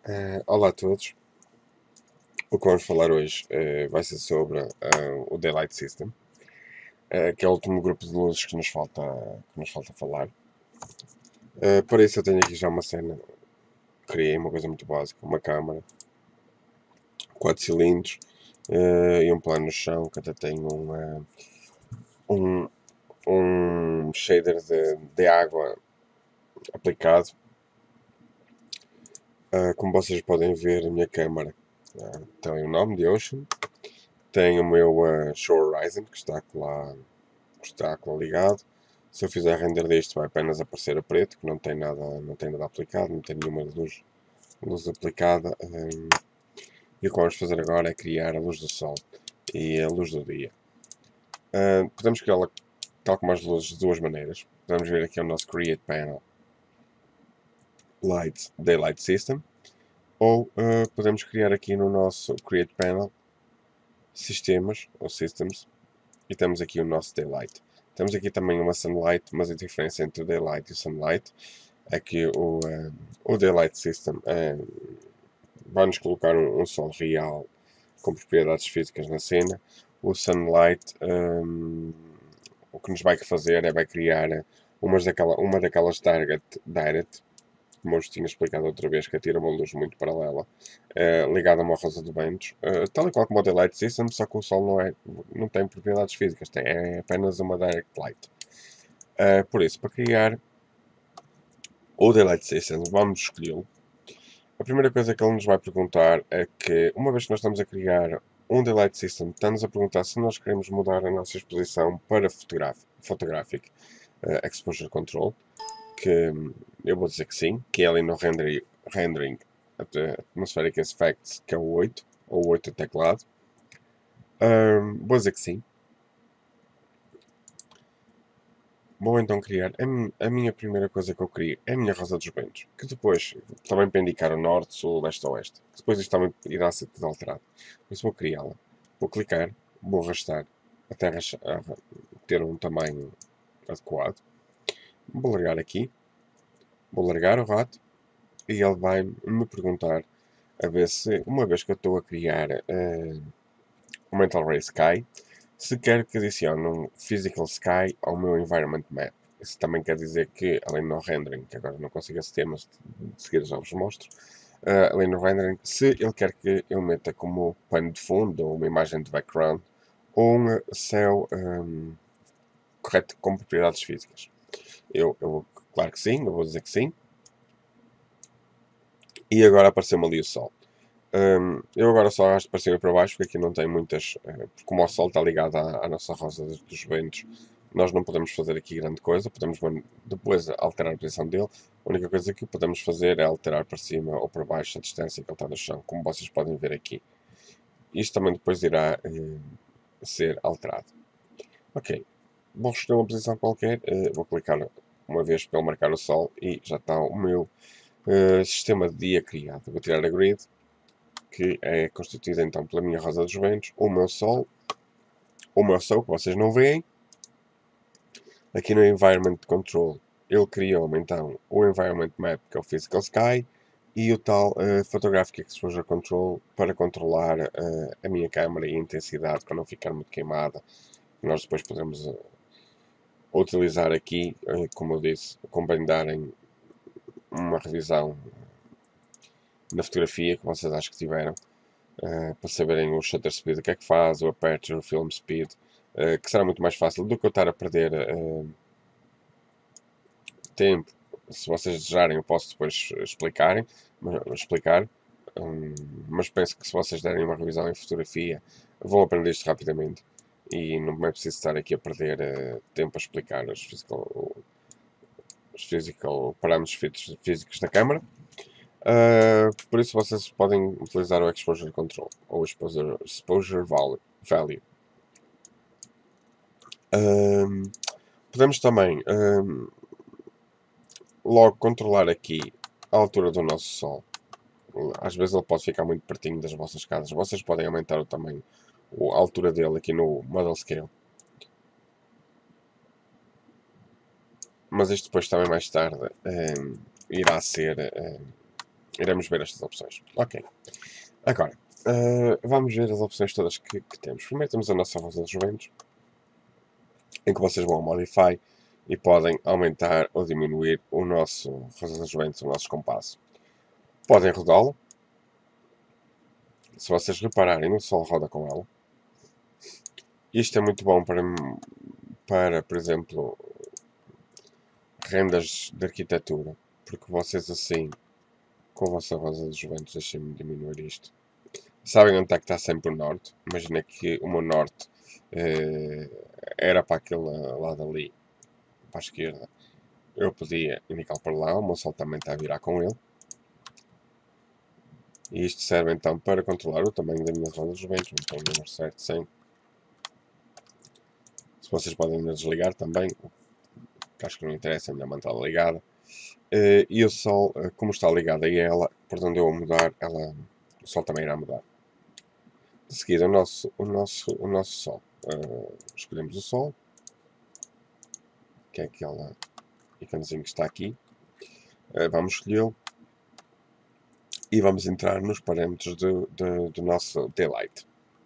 Olá a todos. O que vamos falar hoje vai ser sobre o Daylight System, que é o último grupo de luzes que nos falta falar. Para isso eu tenho aqui já uma cena, criei uma coisa muito básica, uma câmara, 4 cilindros e um plano no chão que até tem um, um shader de água aplicado. Como vocês podem ver, a minha câmara tem o nome de Ocean. Tem o meu Show Horizon que está lá ligado. Se eu fizer render disto vai apenas aparecer a preto, que não tem nada aplicado, não tem nenhuma luz aplicada. E o que vamos fazer agora é criar a luz do sol e a luz do dia. Podemos criá-la tal como as luzes de duas maneiras. Podemos ver aqui o nosso Create Panel Daylight System, ou podemos criar aqui no nosso Create Panel Sistemas ou Systems, e temos aqui o nosso Daylight. Temos aqui também uma Sunlight, mas a diferença entre o Daylight e o Sunlight é que o Daylight System vai-nos colocar um sol real com propriedades físicas na cena. O Sunlight o que nos vai fazer é vai criar uma daquelas direct, como eu tinha explicado outra vez, que atira uma luz muito paralela, ligada a uma rosa de ventos, tal e qual como o Daylight System, só que o Sol não tem propriedades físicas, é apenas uma Direct Light. Por isso, para criar o Daylight System, vamos escolhê-lo. A primeira coisa que ele nos vai perguntar é que, uma vez que nós estamos a criar um Daylight System, está-nos a perguntar se nós queremos mudar a nossa exposição para Photographic Exposure Control, que eu vou dizer que sim, que é ali no Rendering Atmospheric Effects, que é o 8, ou o 8 teclado. Vou dizer que sim. Vou então criar a minha primeira coisa que eu crio é a minha rosa dos ventos, que depois também para indicar o norte, sul, leste, oeste. Depois isto também irá ser tudo alterado. Por isso vou criá-la. Vou clicar, vou arrastar até ter um tamanho adequado. Vou largar aqui. Vou largar o rato e ele vai me perguntar a ver se, uma vez que eu estou a criar o Mental Ray Sky, se quer que adicione um Physical Sky ao meu Environment Map. Isso também quer dizer que, além do rendering, que agora não consigo aceder, mas de seguida já vos mostro, além do rendering, se ele quer que eu meta como pano de fundo, ou uma imagem de background, ou um céu correto com propriedades físicas. Claro que sim, eu vou dizer que sim. E agora apareceu-me ali o sol. Eu agora só arrasto para cima e para baixo, porque aqui não tem muitas. Como o sol está ligado à nossa rosa dos ventos, nós não podemos fazer aqui grande coisa. Podemos depois alterar a posição dele. A única coisa que podemos fazer é alterar para cima ou para baixo a distância que ele está do chão, como vocês podem ver aqui. Isto também depois irá ser alterado. Ok, vou escolher uma posição qualquer. Vou clicar uma vez para ele marcar o sol e já está o meu sistema de dia criado. Vou tirar a grid, que é constituída então pela minha rosa dos ventos, o meu sol, que vocês não veem. Aqui no Environment Control, ele criou-me então o Environment Map, que é o Physical Sky, e o tal Photographic Exposure Control para controlar a minha câmera e a intensidade para não ficar muito queimada. Nós depois podemos utilizar aqui, como eu disse, darem uma revisão na fotografia que vocês acham que tiveram, para saberem o shutter speed, o que é que faz, o aperture, o film speed, que será muito mais fácil do que eu estar a perder tempo. Se vocês desejarem, eu posso depois explicar, mas penso que se vocês derem uma revisão em fotografia, vão aprender isto rapidamente e não é preciso estar aqui a perder tempo a explicar os physical parâmetros físicos da câmera. Por isso vocês podem utilizar o Exposure Control ou Exposure Value. Podemos também logo controlar aqui a altura do nosso Sol. Às vezes ele pode ficar muito pertinho das vossas casas. Vocês podem aumentar o tamanho, a altura dele aqui no Model Scale. Mas isto depois também mais tarde irá ser iremos ver estas opções. Ok. Agora, vamos ver as opções todas que temos. Primeiro temos a nossa rosa dos ventos, em que vocês vão ao Modify e podem aumentar ou diminuir o nosso rosa dos ventos, o nosso compasso. Podem rodá-lo. Se vocês repararem, no sol roda com ela. Isto é muito bom para, por exemplo, rendas de arquitetura, porque vocês assim, com a vossa rosa dos ventos, deixem-me diminuir isto. Sabem onde é que está sempre o norte? Imagina que o meu norte era para aquele lado ali, para a esquerda. Eu podia indicar para lá, o meu sol também está a virar com ele. E isto serve então para controlar o tamanho da minha roda dos ventos. Vou pôr o número certo, 100. Se vocês podem desligar também, que acho que não interessa, é melhor mantê-la ligada. E o sol, como está ligado a ela, por onde eu mudar, o sol também irá mudar. De seguida, o nosso sol. Escolhemos o sol, que é aquele íconezinho que está aqui. Vamos escolhê-lo. E vamos entrar nos parâmetros do nosso daylight.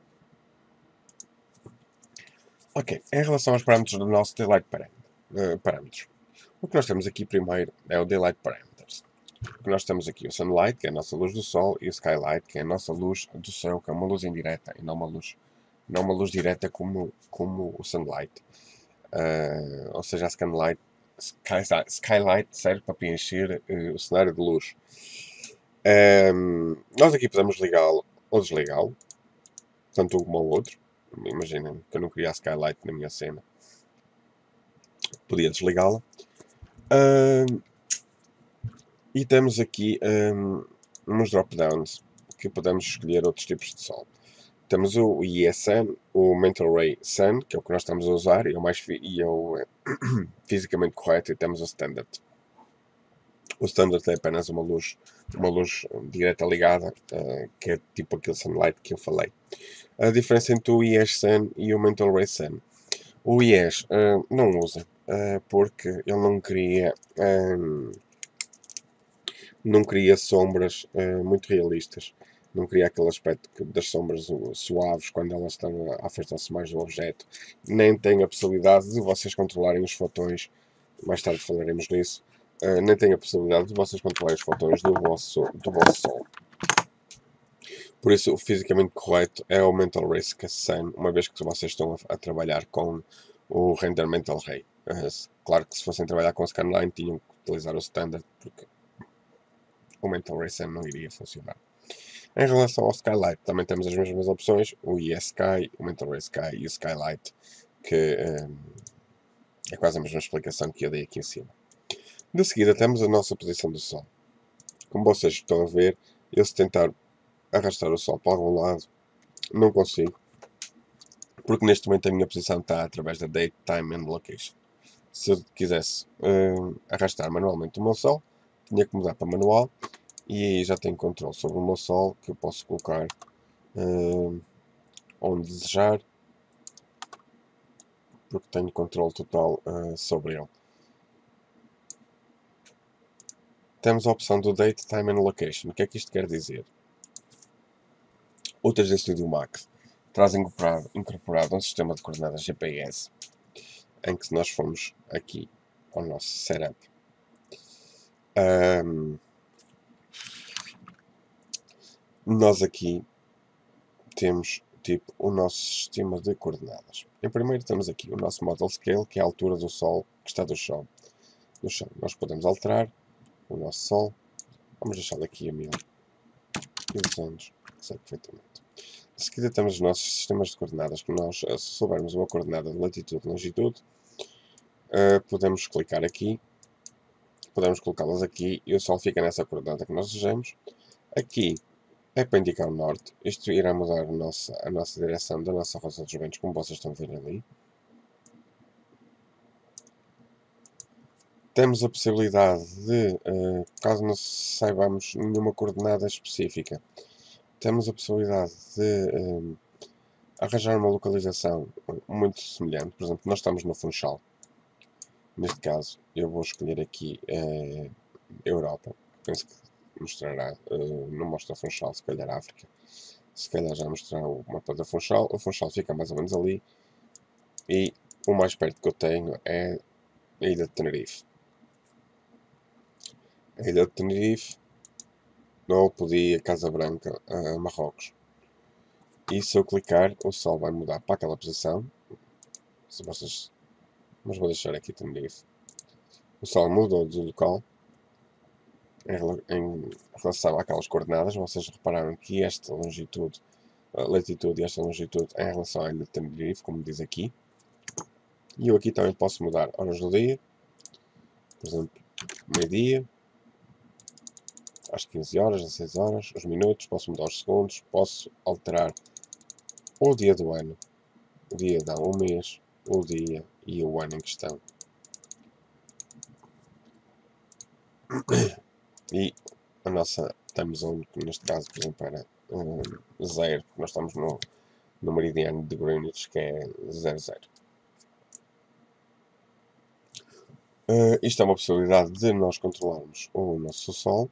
Ok, em relação aos parâmetros do nosso daylight parâmetros, o que nós temos aqui primeiro é o daylight parameters. Porque nós temos aqui o sunlight, que é a nossa luz do sol, e o skylight, que é a nossa luz do céu, que é uma luz indireta, e não uma luz direta como o sunlight. Ou seja, a skylight serve para preencher o cenário de luz. Nós aqui podemos ligá-lo ou desligá-lo, tanto um como o outro. Imaginem que eu não queria a skylight na minha cena, podia desligá-la. E temos aqui uns drop-downs que podemos escolher outros tipos de sol. Temos o IESUN, o Mental Ray Sun, que é o que nós estamos a usar e é o fisicamente correto, e temos o Standard. O Standard é apenas uma luz direta ligada, que é tipo aquele sunlight que eu falei. A diferença entre o IES-SUN e o Mental Ray Sun. O IES não usa, porque ele não cria sombras muito realistas. Não cria aquele aspecto das sombras suaves quando elas estão a afastar-se mais do objeto. Nem tem a possibilidade de vocês controlarem os fotões. Mais tarde falaremos disso. Nem tem a possibilidade de vocês controlarem os fotões do vosso Sol. Por isso, o fisicamente correto é o Mental Ray Sun, uma vez que vocês estão a trabalhar com o Render Mental Ray. Claro que se fossem trabalhar com o Scanline, tinham que utilizar o Standard, porque o Mental Ray Sun não iria funcionar. Em relação ao Skylight, também temos as mesmas opções, o ESSky, o Mental Ray Sky e o Skylight, que é quase a mesma explicação que eu dei aqui em cima. De seguida temos a nossa posição do Sol. Como vocês estão a ver, eu se tentar arrastar o Sol para algum lado, não consigo, porque neste momento a minha posição está através da Date, Time and Location. Se eu quisesse arrastar manualmente o meu Sol, tinha que mudar para manual, e aí já tenho controle sobre o meu Sol, que eu posso colocar onde desejar, porque tenho controle total sobre ele. Temos a opção do Date, Time and Location. O que é que isto quer dizer? O 3D Studio Max traz incorporado um sistema de coordenadas GPS, em que nós fomos aqui ao nosso setup, nós aqui temos tipo o nosso sistema de coordenadas. Em primeiro temos aqui o nosso Model Scale, que é a altura do Sol que está do chão. Nós podemos alterar o nosso Sol. Vamos deixá-lo aqui a 1200, que serve perfeitamente. De seguida temos os nossos sistemas de coordenadas, que nós, se soubermos uma coordenada de latitude e longitude, podemos clicar aqui, podemos colocá-las aqui e o Sol fica nessa coordenada que nós desejamos. Aqui é para indicar o norte. Isto irá mudar a nossa direção da nossa roça dos ventos, como vocês estão a ver ali. Temos a possibilidade de, caso não saibamos nenhuma coordenada específica, temos a possibilidade de arranjar uma localização muito semelhante. Por exemplo, nós estamos no Funchal. Neste caso, eu vou escolher aqui Europa. Penso que mostrará, não mostra Funchal, se calhar África. Se calhar já mostrar o mapa da Funchal. O Funchal fica mais ou menos ali. E o mais perto que eu tenho é a Ilha de Tenerife. A Ilha de Tenerife, ou podia Casa Branca, Marrocos. E se eu clicar, o sol vai mudar para aquela posição. Se vocês... Mas vou deixar aqui Tenerife. O sol mudou de local. Em relação àquelas coordenadas, vocês repararam que esta longitude, a latitude e esta longitude é em relação à Ilha de Tenerife, como diz aqui. E eu aqui também posso mudar horas do dia. Por exemplo, meio-dia, às 15 horas, às 6 horas, os minutos, posso mudar os segundos, posso alterar o dia do ano, o dia não, o mês, o dia e o ano em questão. E a nossa time zone, que neste caso, por exemplo, era 0, porque nós estamos no meridiano de Greenwich, que é 00. Isto é uma possibilidade de nós controlarmos o nosso Sol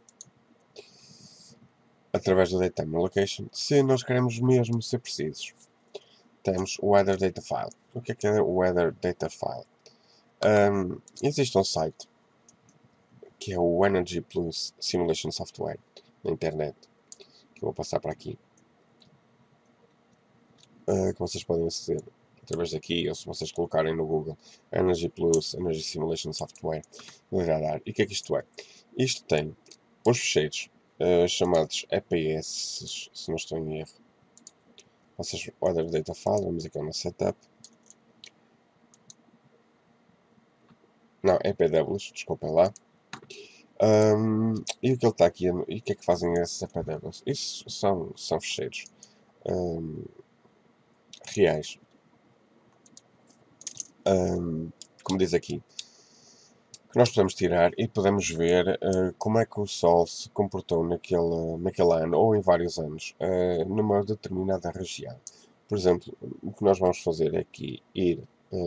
através do Daytime Location, se nós queremos mesmo ser precisos. Temos o Weather Data File. O que é o Weather Data File? Existe um site que é o Energy Plus Simulation Software na internet, que eu vou passar para aqui, que vocês podem aceder através daqui, ou se vocês colocarem no Google Energy Plus Energy Simulation Software, vai dar. E o que é que isto é? Isto tem os fecheiros chamados EPS, se não estou em erro. Vocês, Weather Data File, vamos aqui no Setup. Não, EPWs, desculpem lá. E o que ele está aqui, e o que é que fazem esses EPWs? Isso são fecheiros reais. Como diz aqui, que nós podemos tirar e podemos ver como é que o Sol se comportou naquele ano ou em vários anos numa determinada região. Por exemplo, o que nós vamos fazer aqui é ir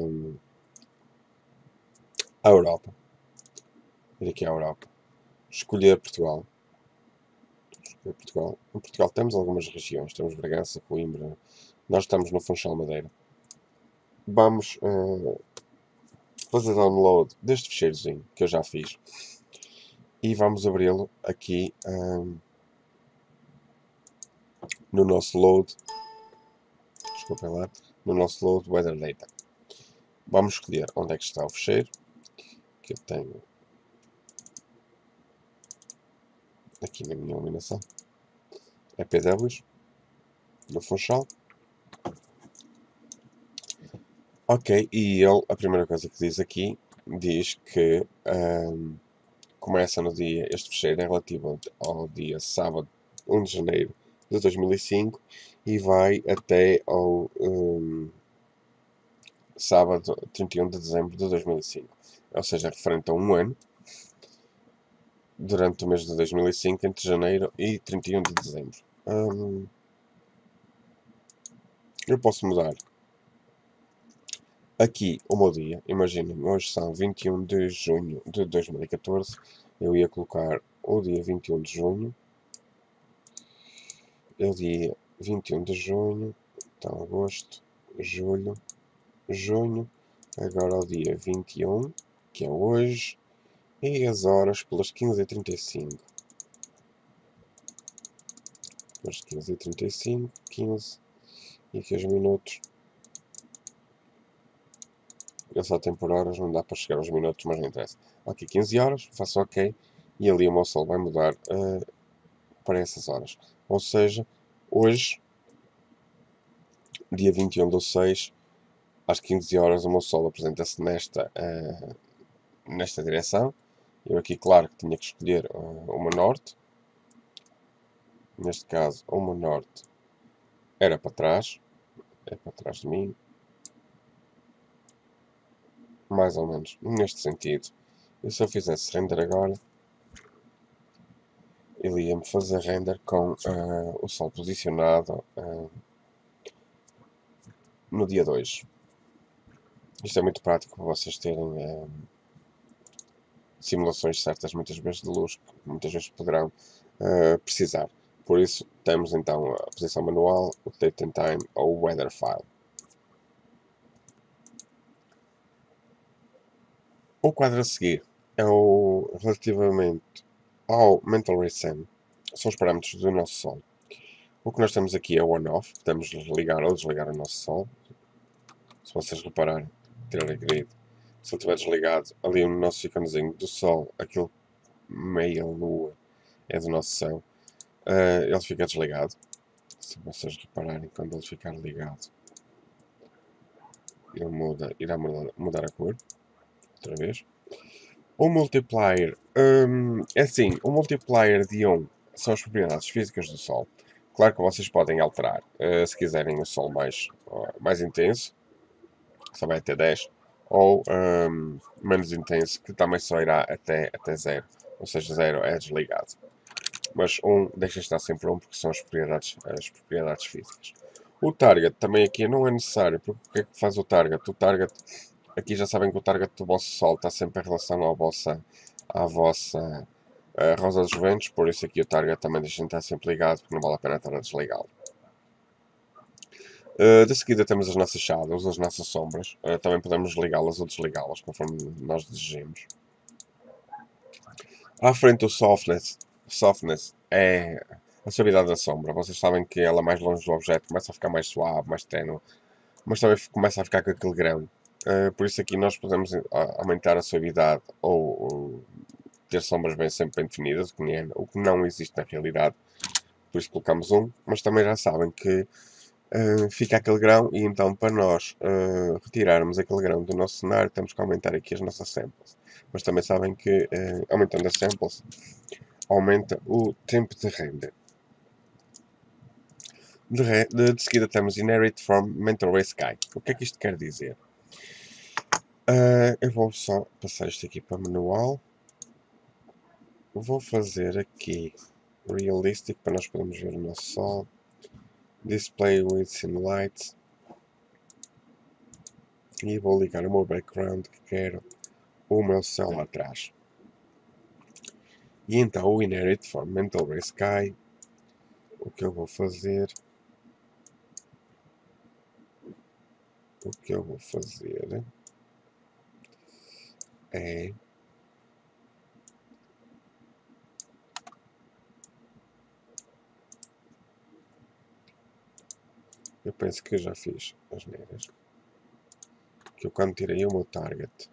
à Europa. Ir aqui à Europa. Escolher Portugal. Em Portugal temos algumas regiões. Temos Bragança, Coimbra. Nós estamos no Funchal Madeira. Vamos fazer download deste fecheirozinho que eu já fiz. E vamos abri-lo aqui no nosso load. Desculpem lá. No nosso load Weather Data. Vamos escolher onde é que está o fecheiro. Que eu tenho aqui na minha iluminação. EPWs. No Funchal. Ok, e ele, a primeira coisa que diz aqui, diz que começa no dia, este fecheiro é relativo ao dia sábado 1 de janeiro de 2005 e vai até ao sábado 31 de dezembro de 2005, ou seja, referente a um ano, durante o mês de 2005, entre janeiro e 31 de dezembro. Eu posso mudar aqui o meu dia. Imaginem, hoje são 21 de junho de 2014. Eu ia colocar o dia 21 de junho. O dia 21 de junho. Então, agosto, julho, junho. Agora o dia 21, que é hoje. E as horas pelas 15h35. Pelas 15h35, 15. E aqui os minutos. Ele só tem por horas, não dá para chegar aos minutos, mas não interessa. Ok, 15 horas, faço ok, e ali o meu Sol vai mudar para essas horas. Ou seja, hoje, dia 21/6, às 15 horas, o meu Sol apresenta-se nesta direção. Eu aqui, claro, que tinha que escolher uma norte. Neste caso, uma norte era para trás. É para trás de mim. Mais ou menos, neste sentido. E se eu fizesse render agora, ele ia-me fazer render com o Sol posicionado no dia 2. Isto é muito prático para vocês terem simulações certas, muitas vezes de luz, que muitas vezes poderão precisar. Por isso, temos então a posição manual, o date and time ou o weather file. O quadro a seguir é o relativamente ao mental reset, são os parâmetros do nosso Sol. O que nós temos aqui é o on-off, podemos ligar ou desligar o nosso Sol. Se vocês repararem, tirar a grid, se ele estiver desligado, ali no nosso íconezinho do Sol, aquele meia lua é do nosso céu, ele fica desligado. Se vocês repararem, quando ele ficar ligado, ele irá mudar a cor, outra vez. O multiplier, é assim, o multiplier de 1 são as propriedades físicas do Sol. Claro que vocês podem alterar, se quiserem o Sol mais intenso, só vai até 10, ou menos intenso, que também só irá até 0, ou seja, 0 é desligado. Mas 1 deixa estar sempre 1, porque são as propriedades físicas. O target também aqui não é necessário, porque o que é que faz o target? O target, aqui já sabem que o target do vosso Sol está sempre em relação à vossa rosa dos ventos, por isso aqui o target também deixa estar sempre ligado, porque não vale a pena estar a desligá-lo. De seguida temos as nossas shadows, as nossas sombras. Também podemos ligá-las ou desligá-las, conforme nós desejemos. À frente o softness é a suavidade da sombra. Vocês sabem que ela mais longe do objeto começa a ficar mais suave, mais ténue, mas também começa a ficar com aquele grão. Por isso aqui nós podemos aumentar a suavidade ou ter sombras sempre bem definidas, o que não existe na realidade. Por isso colocamos 1, mas também já sabem que fica aquele grão, e então para nós retirarmos aquele grão do nosso cenário temos que aumentar aqui as nossas samples. Mas também sabem que aumentando as samples aumenta o tempo de render. De seguida temos Inherit from Mental Ray Sky. O que é que isto quer dizer? Eu vou só passar isto aqui para manual. Vou fazer aqui Realistic para nós podermos ver o nosso Sol. Display with Sim Lights. E vou ligar o meu background que quero o meu céu lá atrás. E então o Inherit from Mental Ray Sky. O que eu vou fazer é eu penso que eu já fiz as neiras. Que eu quando tirei o meu target.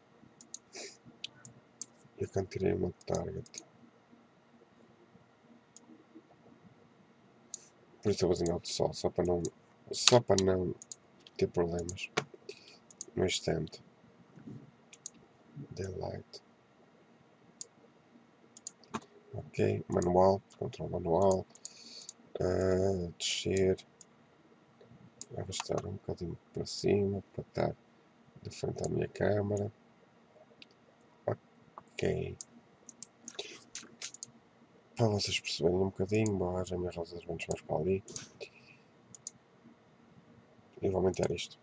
Por isso eu vou desenhar o sol, só para não ter problemas no instante. Daylight. Ok, manual, control manual. Descer. Arrastar um bocadinho para cima, para estar de frente à minha câmera. Ok. Para vocês perceberem um bocadinho, vou arranjar a minha rosa dos ventos mais para ali. E vou aumentar isto.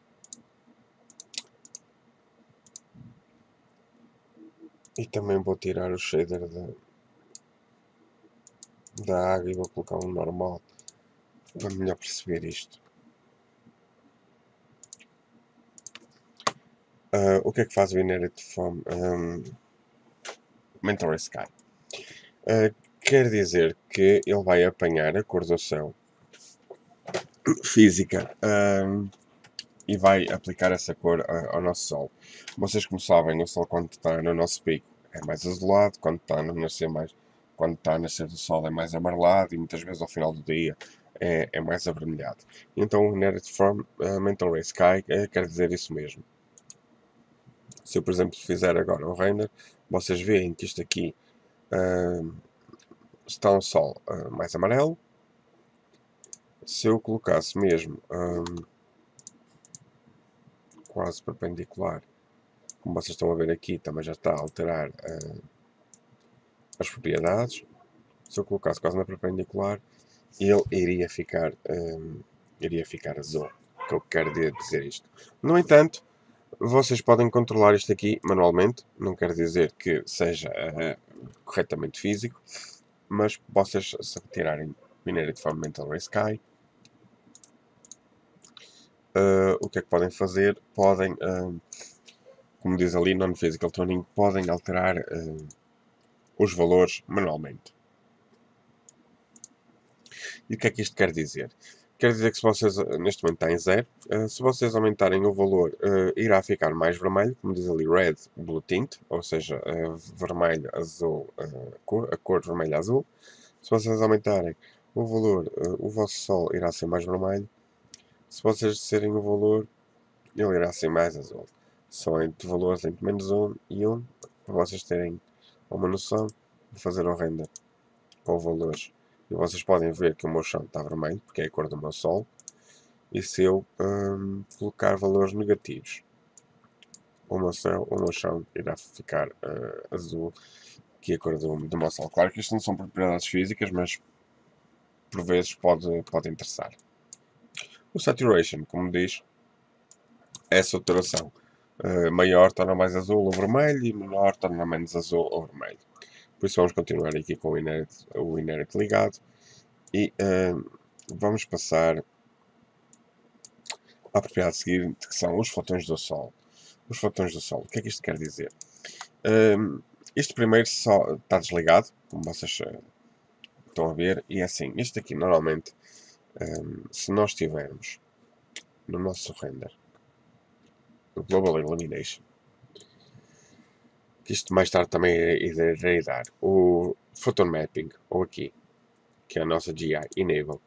E também vou tirar o shader da água e vou colocar um normal para melhor perceber isto. O que é que faz o Inherit from Mental Ray Sky? Quer dizer que ele vai apanhar a cor do céu física e vai aplicar essa cor ao nosso Sol. Vocês, como sabem, o Sol, quando está no nosso pico, é mais azulado, quando está a nascer do Sol é mais amarelado, e muitas vezes ao final do dia é mais avermelhado. Então o Inherit from Mental Ray Sky quer dizer isso mesmo. Se eu, por exemplo, fizer agora um render, vocês veem que isto aqui está um Sol mais amarelo. Se eu colocasse mesmo quase perpendicular, como vocês estão a ver aqui, também já está a alterar as propriedades. Se eu colocasse quase na perpendicular, ele iria ficar azul. O que eu quero dizer isto? No entanto, Vocês podem controlar isto aqui manualmente, não quer dizer que seja corretamente físico, mas vocês, se retirarem Minerid from Mental Ray Sky, o que é que podem fazer? Podem, como diz ali, Non-Physical Tuning, podem alterar os valores manualmente. E o que é que isto quer dizer? Quer dizer que se vocês, neste momento está em 0, se vocês aumentarem o valor, irá ficar mais vermelho, como diz ali, red, blue tint, ou seja, vermelho, azul, a cor vermelho-azul. Se vocês aumentarem o valor, o vosso sol irá ser mais vermelho. Se vocês descerem o valor, ele irá ser mais azul. Só entre valores entre -1 e 1, para vocês terem uma noção de fazer o render com valores. E vocês podem ver que o meu chão está vermelho, porque é a cor do meu sol. E se eu colocar valores negativos, o meu chão irá ficar azul, que é a cor do meu sol. Claro que isto não são propriedades físicas, mas por vezes pode interessar. O saturation, como diz, é a saturação. Maior torna mais azul ou vermelho e menor torna menos azul ou vermelho. Por isso vamos continuar aqui com o inert ligado e vamos passar à propriedade seguinte, que são os fotões do Sol. Os fotões do Sol, o que é que isto quer dizer? Este primeiro só está desligado, como vocês estão a ver, e é assim, este aqui normalmente, se nós tivermos no nosso render, no Global Illumination, que isto mais tarde também irei dar, o Photon Mapping, ou aqui, que é a nossa GI Enable.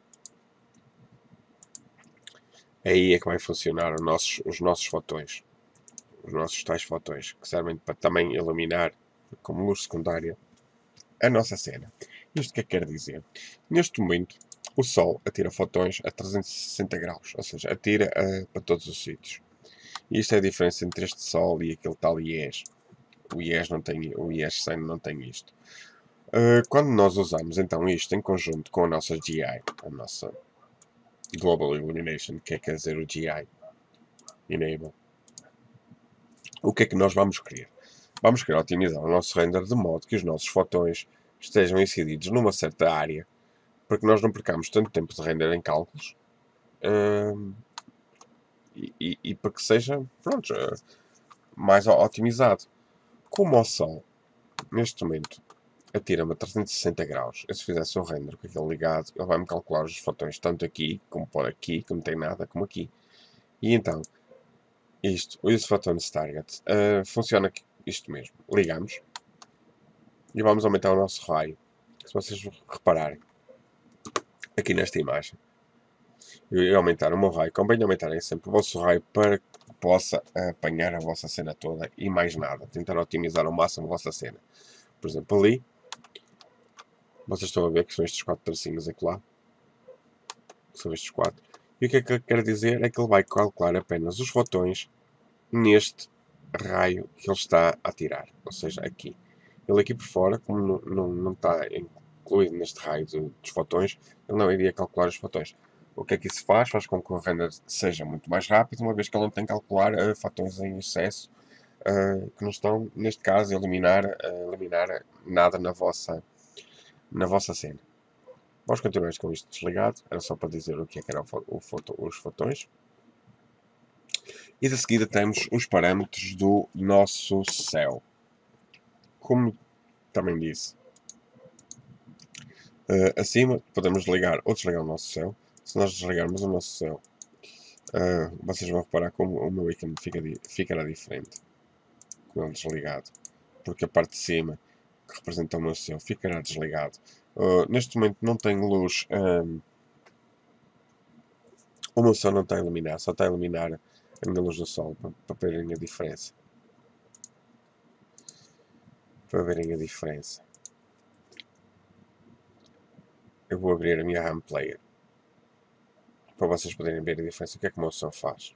Aí é que vai funcionar os nossos fotões. Os nossos tais fotões, que servem para também iluminar, como luz secundária, a nossa cena. Isto o que é que quer dizer? Neste momento, o Sol atira fotões a 360 graus, ou seja, atira para todos os sítios. E isto é a diferença entre este Sol e aquele tal IES. O IES 100 não tem isto. Quando nós usamos então isto em conjunto com a nossa GI, a nossa Global Illumination, que quer dizer o GI Enable, o que é que nós vamos querer? Vamos querer otimizar o nosso render de modo que os nossos fotões estejam incididos numa certa área, para que nós não percamos tanto tempo de render em cálculos e para que seja pronto, mais otimizado. Como o Sol, neste momento, atira-me a 360 graus, eu se fizesse o render com aquele ligado, ele vai-me calcular os fotões tanto aqui, como por aqui, que não tem nada, como aqui. E então, isto, o Use Photons Target, funciona isto mesmo. Ligamos e vamos aumentar o nosso raio. Se vocês repararem, aqui nesta imagem, eu aumentar o meu raio, convém aumentarem sempre o vosso raio para que possa apanhar a vossa cena toda e mais nada. Tentar otimizar ao máximo a vossa cena. Por exemplo, ali, vocês estão a ver que são estes 4 tracinhos aqui lá. São estes 4. E o que é que quer dizer? É que ele vai calcular apenas os fotões neste raio que ele está a tirar. Ou seja, aqui. Ele aqui por fora, como não está incluído neste raio dos fotões, ele não iria calcular os fotões. O que é que isso faz? Faz com que o render seja muito mais rápido, uma vez que ele não tem que calcular fotões em excesso que não estão, neste caso, a eliminar nada na vossa cena. Vamos continuar com isto desligado. Era só para dizer o que é que eram os fotões. E de seguida temos os parâmetros do nosso céu. Como também disse, acima podemos ligar ou desligar o nosso céu. Se nós desligarmos o nosso céu, vocês vão reparar como o meu ícone ficará diferente com ele desligado, porque a parte de cima que representa o meu céu ficará desligado. Neste momento não tenho luz, o meu céu não está a iluminar, só está a iluminar a minha luz do sol, para verem a diferença. Para verem a diferença. Eu vou abrir a minha RAM Player para vocês poderem ver a diferença. O que é que o meu som faz?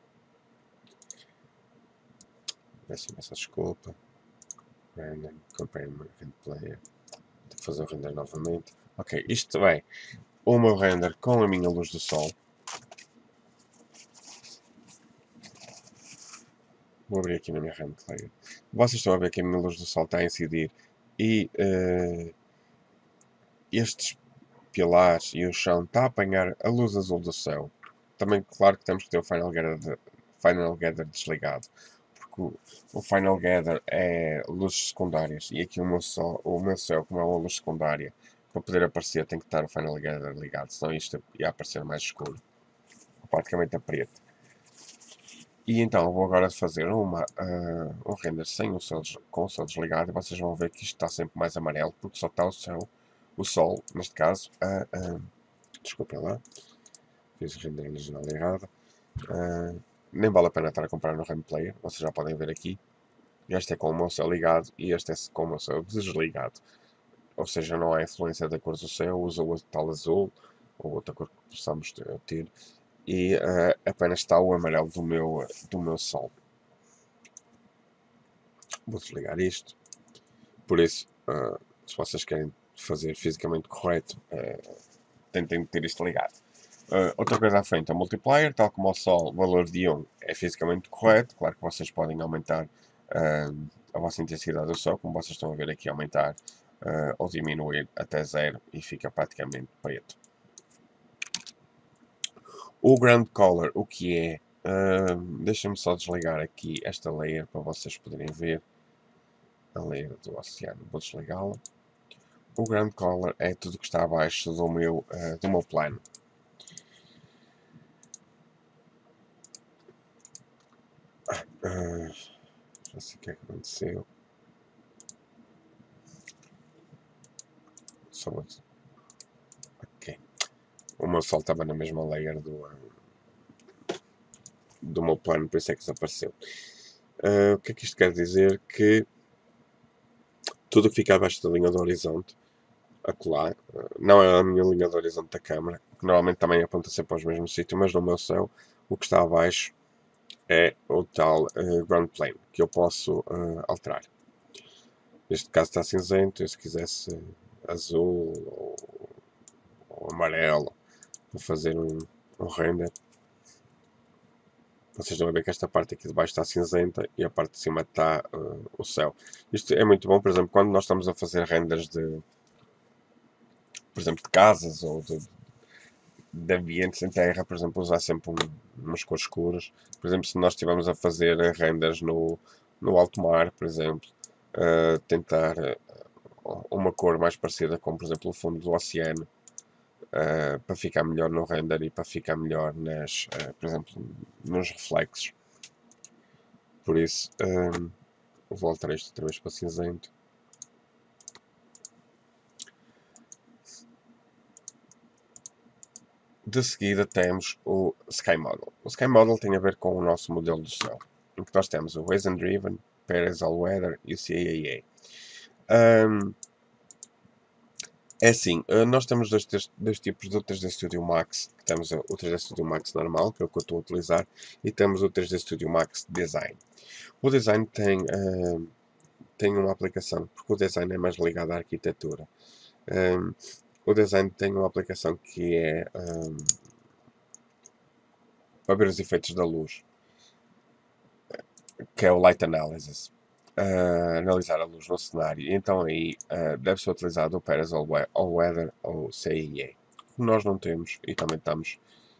Peço essa desculpa. Random, compare my RAM Player. Tenho que fazer o render novamente. Ok, isto é o meu render com a minha luz do sol. Vou abrir aqui na minha render layer. Vocês estão a ver que a minha luz do sol está a incidir e estes pilares e o chão está a apanhar a luz azul do céu. Também, claro que temos que ter o Final Gather desligado, porque o Final Gather é luzes secundárias e aqui o meu céu, como é uma luz secundária, para poder aparecer tem que estar o Final Gather ligado, senão isto ia aparecer mais escuro, praticamente a preto. E então vou agora fazer um render sem com o céu desligado e vocês vão ver que isto está sempre mais amarelo porque só está o sol, neste caso, desculpem lá, fiz o render original errado. Nem vale a pena estar a comprar no Render Player, vocês já podem ver aqui. Este é com o meu céu ligado e este é com o meu céu desligado. Ou seja, não há influência da cor do céu, usa o tal azul ou outra cor que possamos ter. E apenas está o amarelo do meu sol. Vou desligar isto. Por isso, se vocês querem fazer fisicamente correto, tentem ter isto ligado. Outra coisa à frente, a multiplier, tal como o sol, o valor de 1 é fisicamente correto. Claro que vocês podem aumentar a vossa intensidade do sol, como vocês estão a ver aqui, aumentar ou diminuir até 0 e fica praticamente preto. O Ground Color, o que é? Deixa-me só desligar aqui esta layer para vocês poderem ver. A layer do oceano, vou desligá-la. O Ground Color é tudo que está abaixo do meu plano. Já sei o que é que aconteceu. Ok. O meu sol estava na mesma layer do meu plano, por isso é que desapareceu. O que é que isto quer dizer? Que tudo que fica abaixo da linha do horizonte, acolá, não é a minha linha do horizonte da câmera, que normalmente também aponta sempre para os mesmos sítios, mas no meu céu, o que está abaixo é o tal ground plane, que eu posso alterar. Neste caso está cinzento, eu se quisesse azul ou amarelo, para fazer um render. Vocês vão ver que esta parte aqui de baixo está cinzenta e a parte de cima está o céu. Isto é muito bom, por exemplo, quando nós estamos a fazer renders por exemplo, de casas ou de ambientes em terra, por exemplo, usar sempre umas cores escuras. Por exemplo, se nós estivermos a fazer renders no alto mar, por exemplo, tentar uma cor mais parecida com, por exemplo, o fundo do oceano, para ficar melhor no render e para ficar melhor por exemplo, nos reflexos. Por isso, vou alterar isto outra vez para cinzento. De seguida temos o Sky Model. O Sky Model tem a ver com o nosso modelo do céu, em que nós temos o Waze and Driven, Paris All Weather e o CAA. É assim, nós temos dois tipos do 3D Studio Max. Temos o 3D Studio Max normal, que é o que eu estou a utilizar, e temos o 3D Studio Max Design. O Design tem uma aplicação, porque o Design é mais ligado à arquitetura. O Design tem uma aplicação que é para ver os efeitos da luz, que é o Light Analysis. Analisar a luz no cenário. E então aí deve ser utilizado o Paris All Weather ou CAA. Nós não temos e também estamos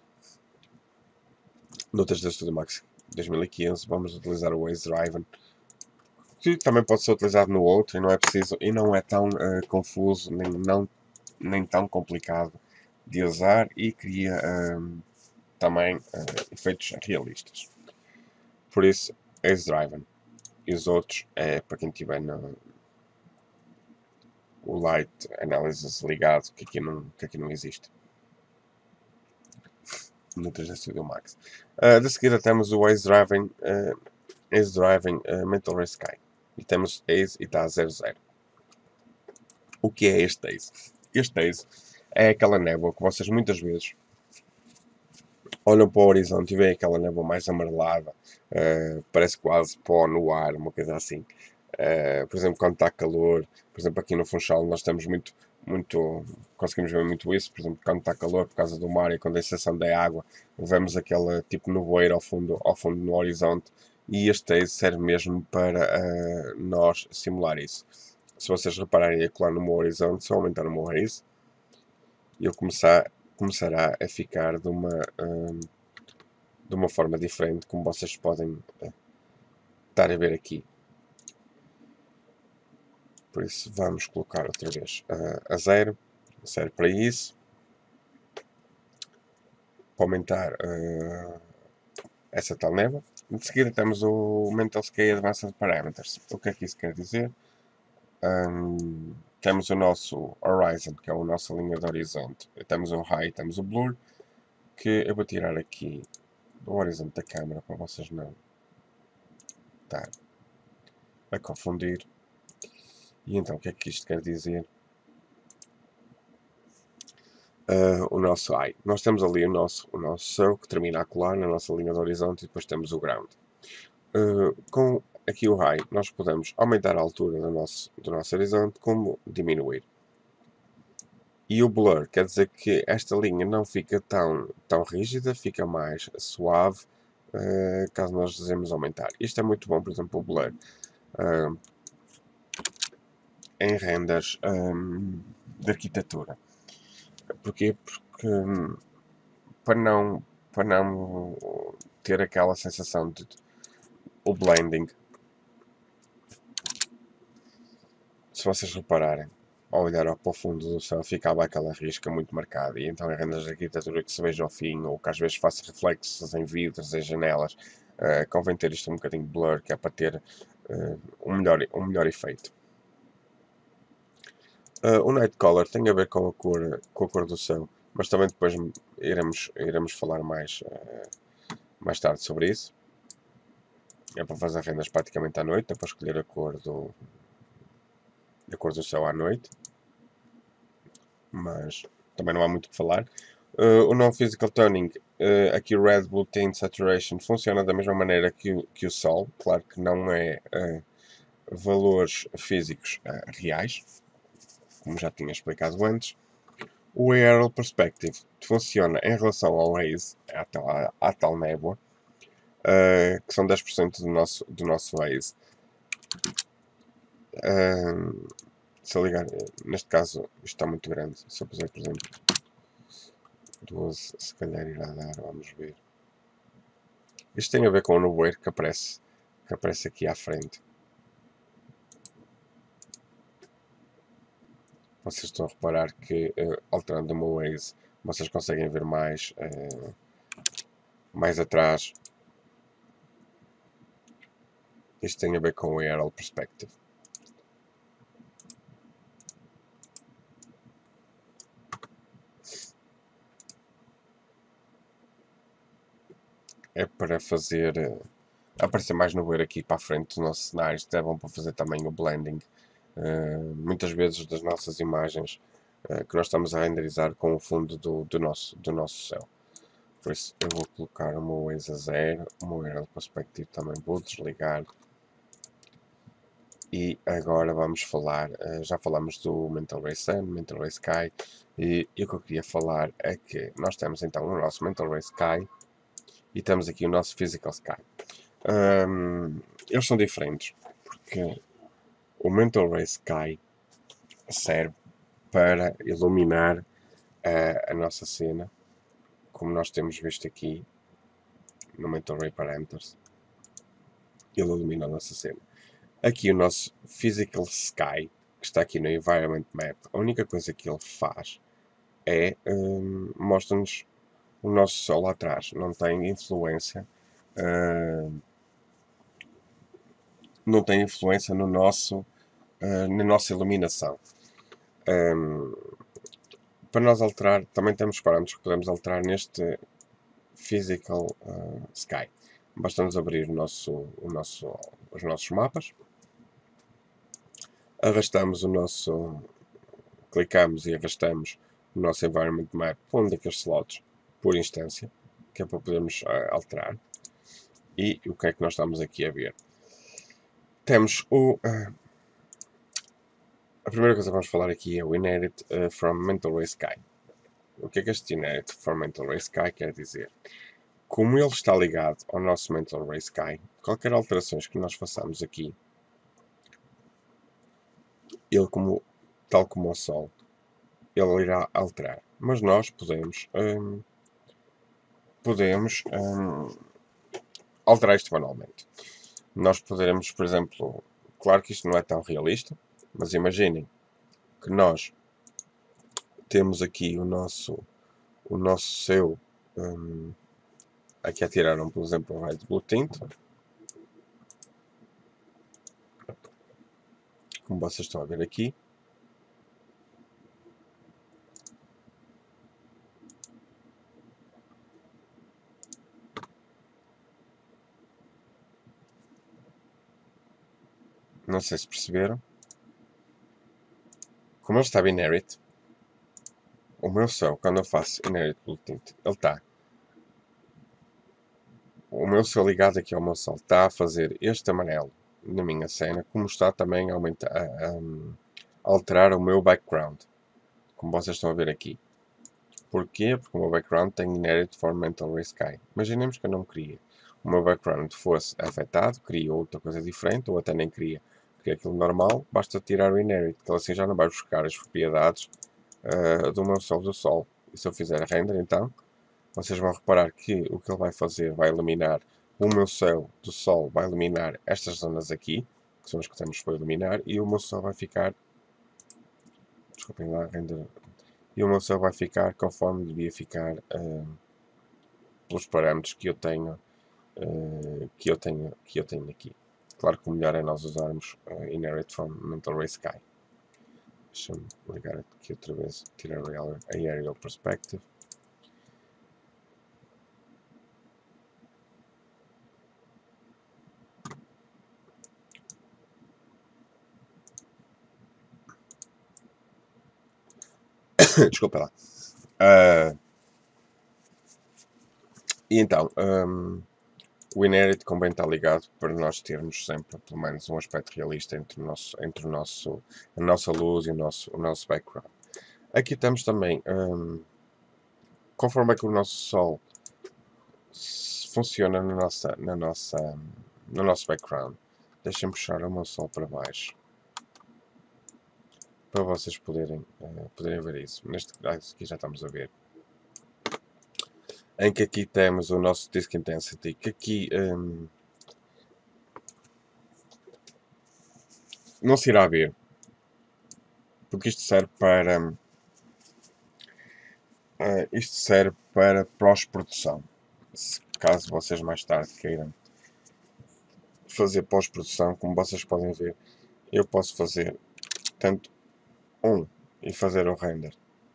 no 3D Studio Max 2015. Vamos utilizar o Waze Driven, que também pode ser utilizado no outro e não é preciso e não é tão confuso nem tão complicado de usar e cria também efeitos realistas. Por isso, Waze Driven. E os outros é para quem tiver o Light Analysis ligado, que aqui não existe no 3D Studio Max. De seguida temos o Waze Driving Mental Ray Sky. E temos Haze e está a 00. O que é este Haze? Este Haze é aquela névoa que vocês muitas vezes olham para o horizonte e veem aquela névoa mais amarelada, parece quase pó no ar, uma coisa assim. Por exemplo, quando está calor, por exemplo, aqui no Funchal nós temos conseguimos ver muito isso, por exemplo, quando está calor por causa do mar e a condensação da água, vemos aquele tipo nevoeiro ao fundo no horizonte e este haze serve mesmo para nós simular isso. Se vocês repararem a colar no meu horizonte, se eu aumentar o meu haze, ele começará a ficar de uma forma diferente, como vocês podem estar a ver aqui. Por isso vamos colocar outra vez a 0, serve para isso. Para aumentar essa tal névoa. De seguida temos o Mental Scale Advanced Parameters. O que é que isso quer dizer? Temos o nosso Horizon, que é a nossa linha de horizonte. Temos o High, temos o Blur, que eu vou tirar aqui do horizonte da câmera para vocês não estar a confundir. E então, o que é que isto quer dizer? O nosso High. Nós temos ali o nosso céu que termina a colar na nossa linha de horizonte e depois temos o Ground. Com aqui o High, nós podemos aumentar a altura do nosso horizonte, como diminuir. E o Blur quer dizer que esta linha não fica tão rígida, fica mais suave, caso nós desejemos aumentar. Isto é muito bom, por exemplo, o Blur. Em renders de arquitetura. Porquê? Porque para não ter aquela sensação de o blending, se vocês repararem, ao olhar para o fundo do céu, ficava aquela risca muito marcada. E então em renders de arquitetura que se veja ao fim, ou que às vezes faça reflexos em vidros, em janelas, convém ter isto um bocadinho blur, que é para ter um melhor efeito. O Night Color tem a ver com a cor do céu, mas também depois iremos falar mais tarde sobre isso. É para fazer rendas praticamente à noite, é para escolher a cor do céu à noite, mas também não há muito o que falar. O Non-Physical Tuning, aqui o Red, Blue Tint, Saturation, funciona da mesma maneira que o Sol, claro que não é valores físicos reais, como já tinha explicado antes. O Aerial Perspective funciona em relação ao haze, à tal névoa, que são 10% do nosso haze. Se eu ligar, neste caso, isto está muito grande. Se eu puser, por exemplo, 12, se calhar irá dar, vamos ver. Isto tem a ver com o nevoeiro que aparece aqui à frente. Vocês estão a reparar que, alterando o meu haze, vocês conseguem ver mais atrás. Isto tem a ver com o Aerial Perspective. É para fazer aparecer mais nevoeiro aqui para a frente dos nossos cenários. É bom para fazer também o blending. Muitas vezes das nossas imagens que nós estamos a renderizar com o fundo do nosso céu. Por isso eu vou colocar o meu haze a 0, o meu Aerial Perspective também vou desligar. E agora vamos falar, já falamos do Mental Ray Sun, Mental Ray Sky, e o que eu queria falar é que nós temos então o nosso Mental Ray Sky e temos aqui o nosso Physical Sky. Eles são diferentes, porque o Mental Ray Sky serve para iluminar a nossa cena, como nós temos visto aqui no Mental Ray Parameters. Ele ilumina a nossa cena. Aqui o nosso Physical Sky, que está aqui no Environment Map, a única coisa que ele faz é mostra-nos o nosso Sol lá atrás. Não tem influência no na nossa iluminação. Para nós alterar, também temos parâmetros que podemos alterar neste Physical Sky. Basta-nos abrir os nossos mapas. Clicamos e arrastamos o nosso Environment Map para um daqueles slots por instância, que é para podermos alterar. E o que é que nós estamos aqui a ver? Temos a primeira coisa que vamos falar aqui é o Inherit from Mental Ray Sky. O que é que este Inherit from Mental Ray Sky quer dizer? como ele está ligado ao nosso Mental Ray Sky, qualquer alterações que nós façamos aqui, ele, tal como o Sol, ele irá alterar. Mas nós podemos alterar isto manualmente. Nós poderemos, por exemplo, claro que isto não é tão realista, mas imaginem que nós temos aqui o nosso céu aqui a tiraram, por exemplo, o raio de Blue Tint, como vocês estão a ver aqui. Não sei se perceberam. Como ele está Inherit, o meu céu, quando eu faço Inherit Blue Tint, ele está. O meu céu ligado aqui ao meu sol está a fazer este amarelo na minha cena, como está também a alterar o meu background, como vocês estão a ver aqui. Porquê? Porque o meu background tem Inherit for Mental Ray Sky. Imaginemos que eu não queria o meu background fosse afetado, queria outra coisa diferente, ou até nem queria aquilo normal, basta tirar o Inherit, que ele assim já não vai buscar as propriedades do meu céu do sol. E se eu fizer render, então, vocês vão reparar que o que ele vai fazer vai eliminar o meu céu do sol, vai eliminar estas zonas aqui, que são as que temos para eliminar, e o meu céu vai ficar, desculpem lá, render, e o meu céu vai ficar conforme devia ficar pelos parâmetros que eu tenho aqui. Claro que o melhor é nós usarmos Inherit from Mental Ray Sky. Deixa-me ligar aqui outra vez, tirar a Aerial Perspective. Desculpa lá. E então, o Inherit convém estar ligado para nós termos sempre, pelo menos, um aspecto realista entre a nossa luz e o nosso background. Aqui temos também, conforme é que o nosso Sol funciona no nosso background. Deixem-me puxar o meu Sol para baixo, para vocês poderem ver isso. Neste caso aqui já estamos a ver. Em que aqui temos o nosso Disk Intensity, que aqui não se irá ver, porque isto serve para pós-produção. Caso vocês mais tarde queiram fazer pós-produção, como vocês podem ver, eu posso fazer tanto e fazer o render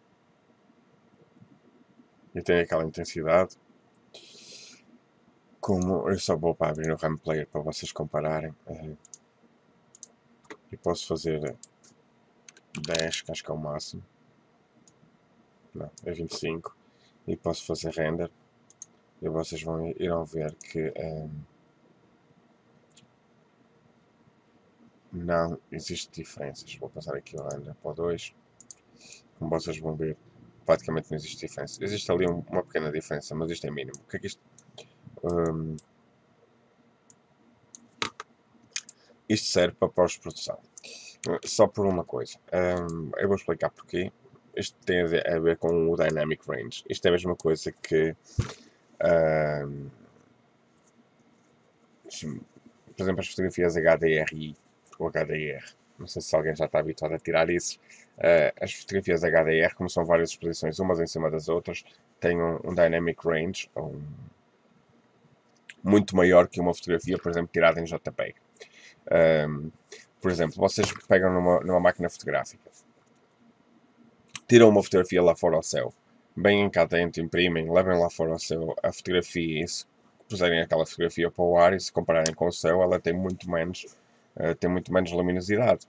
e tem aquela intensidade, como eu só vou para abrir o RAM Player para vocês compararem, e posso fazer 10, que acho que é o máximo, não, é 25, e posso fazer render, e vocês irão ver que não existe diferenças. Vou passar aqui o render para o 2, como vocês vão ver, praticamente não existe diferença. Existe ali uma pequena diferença, mas isto é mínimo. O que é que isto? Isto serve para pós-produção. Só por uma coisa. Eu vou explicar porquê. Isto tem a ver com o Dynamic Range. Isto é a mesma coisa que... por exemplo, as fotografias HDRI ou HDR. Não sei se alguém já está habituado a tirar isso. As fotografias HDR, como são várias exposições umas em cima das outras, têm um Dynamic Range muito maior que uma fotografia, por exemplo, tirada em JPEG. Por exemplo, vocês pegam numa máquina fotográfica, tiram uma fotografia lá fora ao céu, vêm cá dentro, imprimem, levem lá fora ao céu a fotografia e se puserem aquela fotografia para o ar e se compararem com o céu, ela tem muito menos luminosidade.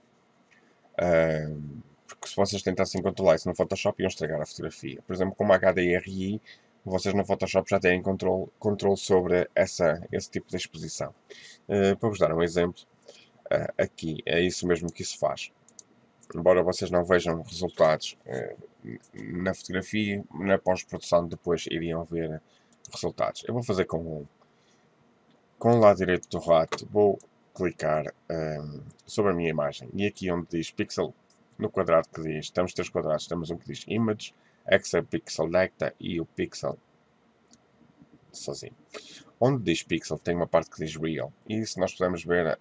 Porque se vocês tentassem controlar isso no Photoshop, iam estragar a fotografia. Por exemplo, com a HDRI, vocês no Photoshop já têm controle sobre esse tipo de exposição. Para vos dar um exemplo, aqui é isso mesmo que isso faz. Embora vocês não vejam resultados na fotografia, na pós-produção depois iriam ver resultados. Eu vou fazer com o lado direito do rato, vou clicar sobre a minha imagem. E aqui onde diz Pixel, no quadrado que diz, temos 3 quadrados, temos um que diz Image, Pixel Data e o Pixel sozinho. Onde diz Pixel tem uma parte que diz Real. E isso nós podemos ver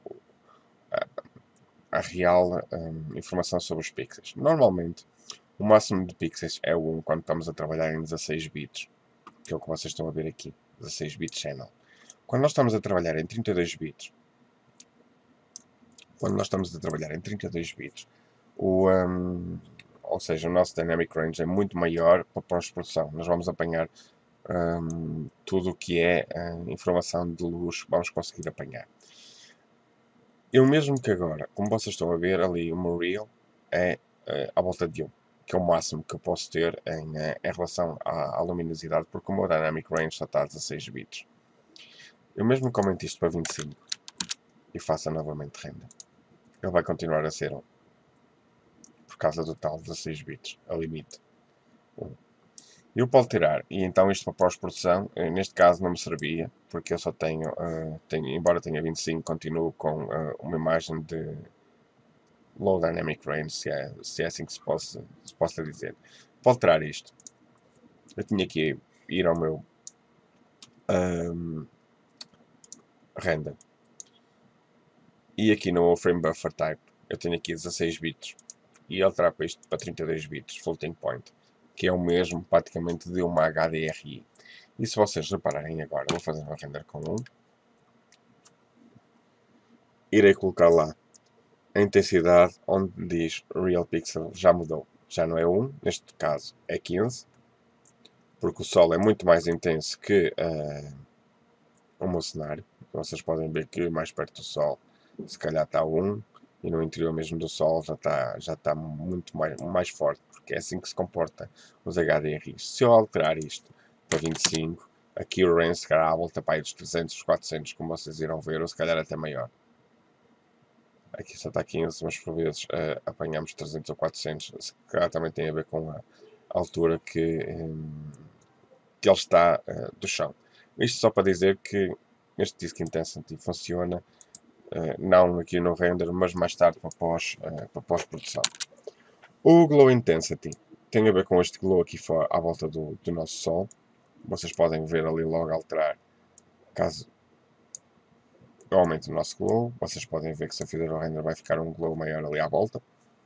a real informação sobre os pixels. Normalmente, o máximo de pixels é o 1 quando estamos a trabalhar em 16 bits, que é o que vocês estão a ver aqui, 16 bit channel. Quando nós estamos a trabalhar em 32 bits, ou seja, o nosso Dynamic Range é muito maior para pós-produção. Nós vamos apanhar tudo o que é informação de luz, vamos conseguir apanhar. Eu mesmo que agora, como vocês estão a ver ali, o meu Real é à volta de 1, que é o máximo que eu posso ter em relação à luminosidade, porque o meu Dynamic Range só está a 16 bits. Eu mesmo que aumente isto para 25 e faça novamente render, ele vai continuar a ser 1, por causa do tal 16 bits, a limite 1. Eu posso tirar, e então isto para pós-produção, neste caso não me servia, porque eu só tenho, embora tenha 25, continuo com uma imagem de Low Dynamic Range, se é assim que se possa dizer. Pode tirar isto. Eu tinha que ir ao meu render. E aqui no Frame Buffer Type, eu tenho aqui 16 bits. E alterar para isto para 32 bits, Floating Point, que é o mesmo praticamente de uma HDRI. E se vocês repararem agora, vou fazer um render com 1. Irei colocar lá a intensidade onde diz Real Pixel já mudou. Já não é 1, neste caso é 15. Porque o Sol é muito mais intenso que o meu cenário. Vocês podem ver que mais perto do Sol se calhar está 1. E no interior mesmo do Sol já está muito mais forte, porque é assim que se comporta os HDRIs. Se eu alterar isto para 25, aqui o range se calhar à volta para aí dos 300, 400, como vocês irão ver, ou se calhar até maior. Aqui só está 15, mas por vezes apanhamos 300 ou 400. Se calhar também tem a ver com a altura que ele está do chão. Isto só para dizer que este Disk Intensity funciona não aqui no render, mas mais tarde para pós-produção. O Glow Intensity tem a ver com este glow aqui à volta do nosso Sol. Vocês podem ver ali logo alterar, caso eu aumente o nosso glow. Vocês podem ver que se eu fizer o render vai ficar um glow maior ali à volta.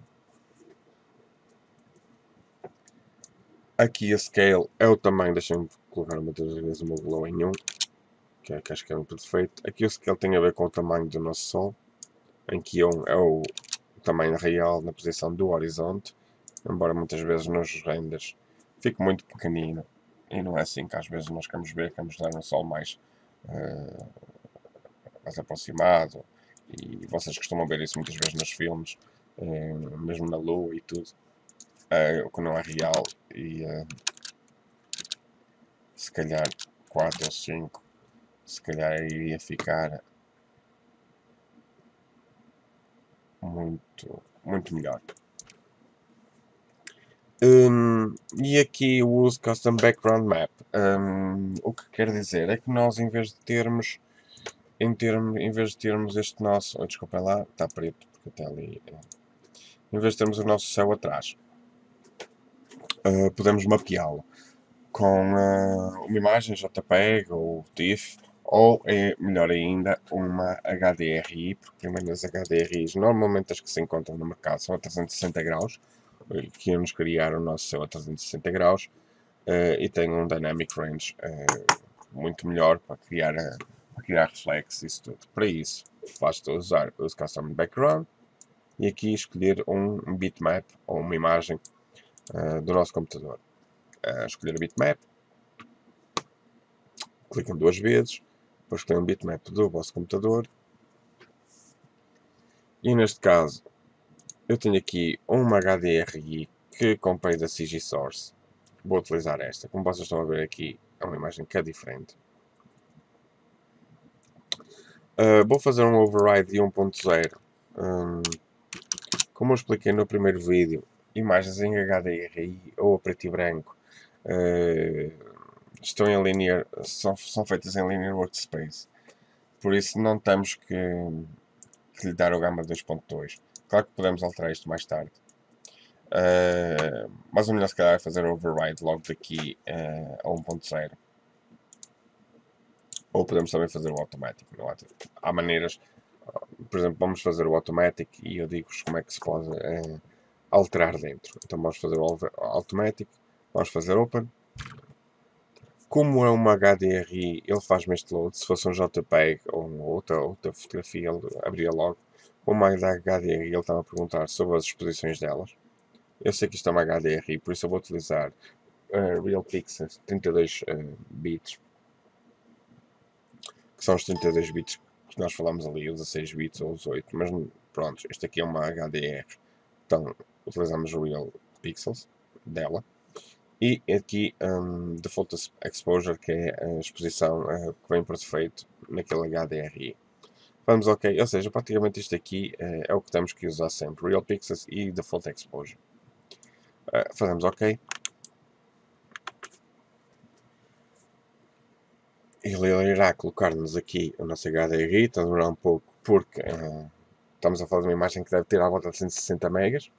Aqui a Scale é o tamanho, deixem-me colocar muitas vezes o meu glow em 1. Que acho que é muito perfeito. Aqui o scale tem a ver com o tamanho do nosso Sol, em que 1 é o tamanho real na posição do horizonte, embora muitas vezes nos renders fique muito pequenino, e não é assim que às vezes nós queremos ver, queremos dar um Sol mais aproximado, e vocês costumam ver isso muitas vezes nos filmes, mesmo na Lua e tudo, o que não é real, e se calhar 4 ou 5 se calhar iria ficar muito melhor. E aqui eu uso Custom Background Map. O que quer dizer é que nós, em vez de termos este nosso, desculpem lá, está preto porque até ali, em vez de termos o nosso céu atrás, podemos mapeá-lo com uma imagem JPEG ou TIFF, ou melhor ainda, uma HDRI, porque primeiro as HDRIs, normalmente as que se encontram no mercado, são a 360 graus, que íamos criar o nosso céu a 360 graus, e tem um Dynamic Range muito melhor para criar reflexos e isso tudo. Para isso, basta usar o Custom Background, e aqui escolher um bitmap, ou uma imagem do nosso computador. Escolher o bitmap, clicam 2 vezes, depois escolher um bitmap do vosso computador, e neste caso eu tenho aqui uma HDRI que comprei da CG Source. Vou utilizar esta, como vocês estão a ver aqui é uma imagem que é diferente. Vou fazer um override de 1.0. Como eu expliquei no primeiro vídeo, imagens em HDRI ou a preto e branco estão em linear, são feitas em linear workspace. Por isso não temos que lhe dar o Gamma 2.2. Claro que podemos alterar isto mais tarde. Mas o melhor se calhar é fazer override logo daqui a 1.0. Ou podemos também fazer o automático. Há maneiras, por exemplo, vamos fazer o automático e eu digo-vos como é que se pode alterar dentro. Então vamos fazer o automático, vamos fazer open. Como é uma HDRI, ele faz-me este load. Se fosse um JPEG ou outra fotografia, ele abria logo. Como uma HDRI, ele estava a perguntar sobre as exposições delas. Eu sei que isto é uma HDRI, por isso eu vou utilizar Real Pixels 32 bits, que são os 32 bits que nós falamos ali, os 16 bits ou os 8, mas pronto, este aqui é uma HDR, então utilizamos o Real Pixels dela. E aqui Default Exposure, que é a exposição que vem por defeito naquele HDRI. Vamos OK, ou seja, praticamente isto aqui é o que temos que usar sempre, Real Pixels e Default Exposure. Fazemos OK. Ele irá colocar-nos aqui o nosso HDRI, está a demorar um pouco porque estamos a falar de uma imagem que deve ter à volta de 160 megas.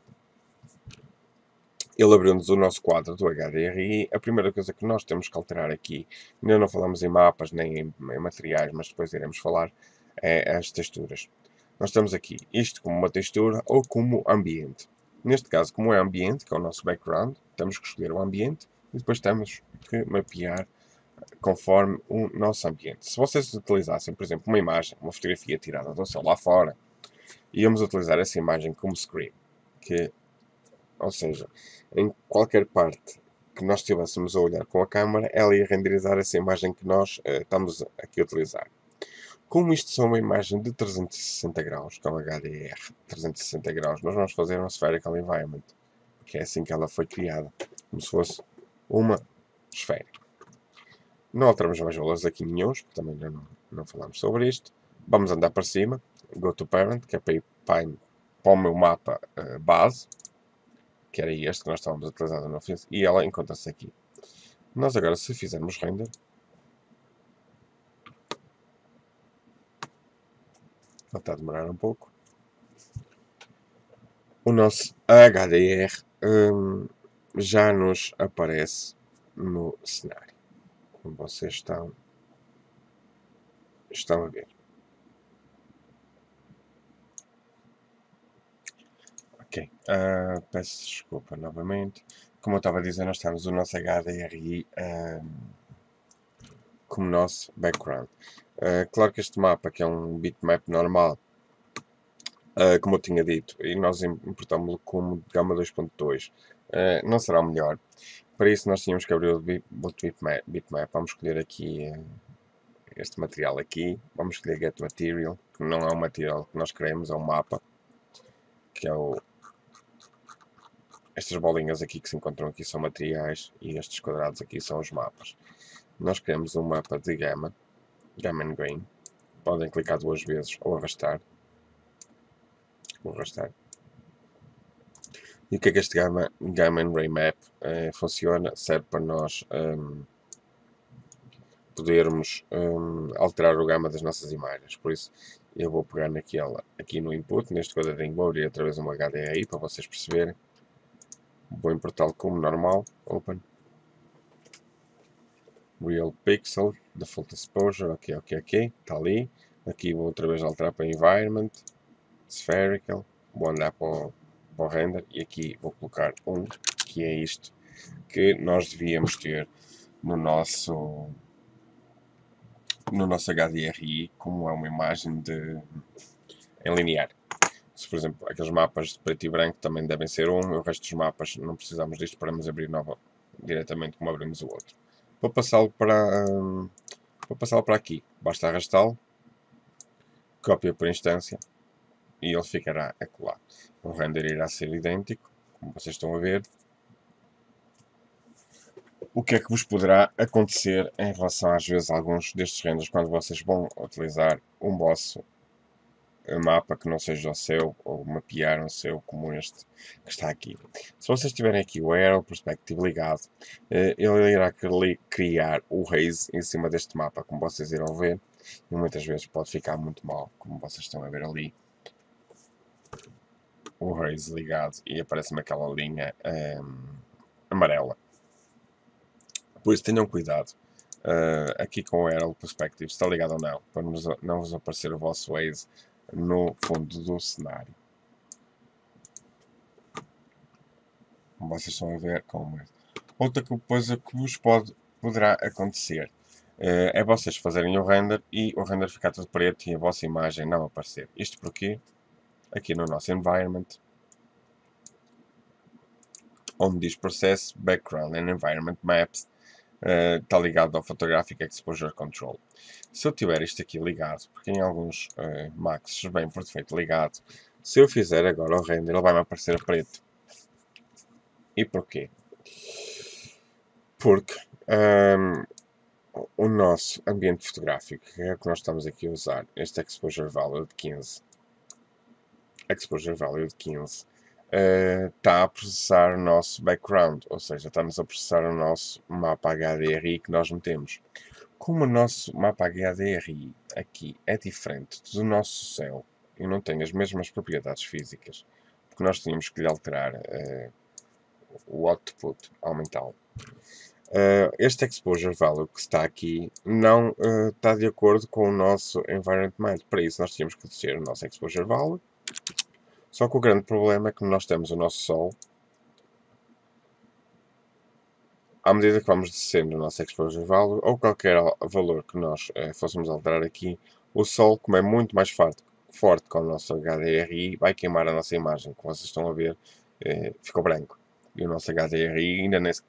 Ele abriu-nos o nosso quadro do HDRI. A primeira coisa que nós temos que alterar aqui, ainda não falamos em mapas nem em materiais, mas depois iremos falar, é as texturas. Nós temos aqui isto como uma textura ou como ambiente. Neste caso, como é ambiente, que é o nosso background, temos que escolher o ambiente e depois temos que mapear conforme o nosso ambiente. Se vocês utilizassem, por exemplo, uma imagem, uma fotografia tirada do céu lá fora, íamos utilizar essa imagem como screen, ou seja, em qualquer parte que nós estivéssemos a olhar com a câmera, ela ia renderizar essa imagem que nós estamos aqui a utilizar. Como isto é uma imagem de 360 graus, que é um HDR 360 graus, nós vamos fazer um Spherical Environment, que é assim que ela foi criada, como se fosse uma esfera. Não alteramos mais valores aqui nenhuns, porque também não falamos sobre isto. Vamos andar para cima, Go to Parent, que é para ir para o meu mapa base, que era este que nós estávamos a utilizar no Office, e ela encontra-se aqui. Nós agora, se fizermos render, vai estar a demorar um pouco, o nosso HDR já nos aparece no cenário, como vocês estão a ver. Ok, peço desculpa novamente. Como eu estava a dizer, nós temos o nosso HDRI como nosso background. Claro que este mapa, que é um bitmap normal, como eu tinha dito, e nós importamos-lo como Gamma 2.2, não será o melhor. Para isso nós tínhamos que abrir o bitmap. Vamos escolher aqui este material aqui. Vamos escolher Get Material, que não é um material que nós queremos, é um mapa, que é estas bolinhas aqui que se encontram aqui são materiais e estes quadrados aqui são os mapas. Nós queremos um mapa de Gamma and Grain. Podem clicar duas vezes ou arrastar. Vou arrastar. E o que é que este Gamma and Grain Map funciona? Serve para nós podermos alterar o gama das nossas imagens. Por isso eu vou pegar naquela aqui no input, neste quadradinho, vou abrir outra vez uma HDRI para vocês perceberem. Vou importá-lo como normal. Open. Real Pixel, Default Exposure, ok, está ali. Aqui vou outra vez alterar para Environment, Spherical, vou andar para o Render e aqui vou colocar um, que é isto que nós devíamos ter no nosso HDRI, como é uma imagem em linear. Se, por exemplo, aqueles mapas de preto e branco também devem ser um, o resto dos mapas não precisamos disto, podemos abrir diretamente como abrimos o outro. Vou passá-lo para aqui, basta arrastá-lo, cópia por instância e ele ficará acolado. O render irá ser idêntico, como vocês estão a ver. O que é que vos poderá acontecer em relação às vezes a alguns destes renders quando vocês vão utilizar um vosso mapa que não seja o seu, ou mapear o seu como este que está aqui. Se vocês tiverem aqui o Aerial Perspective ligado, ele irá criar o haze em cima deste mapa, como vocês irão ver, e muitas vezes pode ficar muito mal, como vocês estão a ver ali. O haze ligado e aparece-me aquela linha amarela. Por isso tenham cuidado aqui com o Aerial Perspective, se está ligado ou não, para não vos aparecer o vosso haze no fundo do cenário. Como vocês estão a ver, como é. Outra coisa que vos poderá acontecer é vocês fazerem o render e o render ficar tudo preto e a vossa imagem não aparecer. Isto porque aqui no nosso environment, onde diz Process Background and Environment Maps, está ligado ao Photographic Exposure Control. Se eu tiver isto aqui ligado, porque em alguns Macs vem por defeito ligado, se eu fizer agora o render, ele vai-me aparecer preto. E porquê? Porque o nosso ambiente fotográfico, que é o que nós estamos aqui a usar, este Exposure Value de 15, está a processar o nosso background, ou seja, está-nos a processar o nosso mapa HDRI que nós metemos. Como o nosso mapa HDRI aqui é diferente do nosso céu e não tem as mesmas propriedades físicas, porque nós tínhamos que lhe alterar o output, aumentá-lo. Este exposure value que está aqui não está de acordo com o nosso environment map. Para isso nós tínhamos que descer o nosso exposure value. Só que o grande problema é que nós temos o nosso Sol. À medida que vamos descendo o nosso exposure value, ou qualquer valor que nós fôssemos alterar aqui, o Sol, como é muito mais forte com o nosso HDRI, vai queimar a nossa imagem. Como vocês estão a ver, ficou branco. E o nosso HDRI ainda nem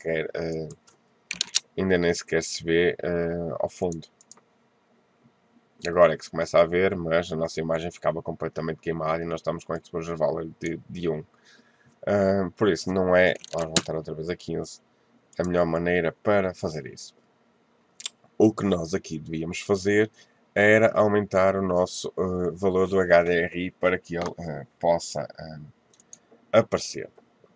sequer se vê ao fundo. Agora é que se começa a ver, mas a nossa imagem ficava completamente queimada e nós estamos com exposure value de 1. Por isso não é, vamos voltar outra vez a 15, a melhor maneira para fazer isso. O que nós aqui devíamos fazer era aumentar o nosso valor do HDRI para que ele possa aparecer.